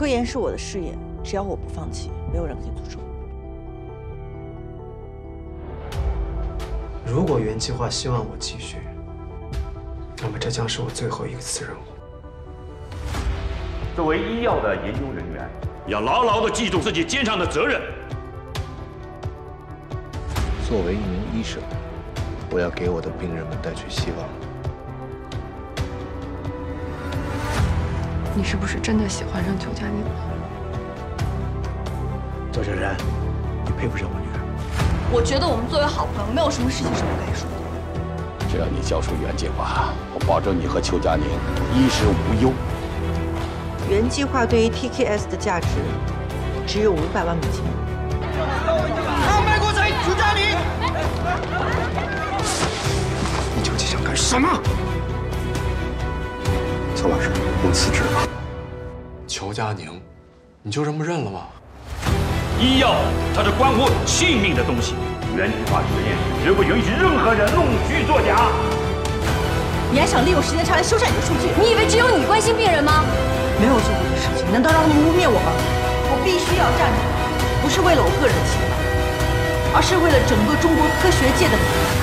科研是我的事业，只要我不放弃，没有人可以阻止我。 如果原计划希望我继续，那么这将是我最后一次任务。 作为医药的研究人员， 要牢牢地记住自己肩上的责任。 作为一名医生，我要给我的病人们带去希望。 你是不是真的喜欢上邱佳宁了？ 周珊珊，你配不上我女儿。 我觉得我们作为好朋友，没有什么事情是不该说的。 只要你交出原计划，我保证你和邱佳宁衣食无忧。 原计划对于 TKS 的价值只有500万美金。 他卖国贼，邱佳宁！ 你究竟想干什么？ 曹老师，您辞职吧。 邱佳宁，你就这么认了吗？ 医药它是关乎性命的东西， 原计划实验室绝不允许任何人弄虚作假。 你还想利用时间差来修缮你的数据？ 你以为只有你关心病人吗？ 没有做过的事情，难道让他们污蔑我吗？我必须要站出来，不是为了我个人的清白，而是为了整个中国科学界的名誉。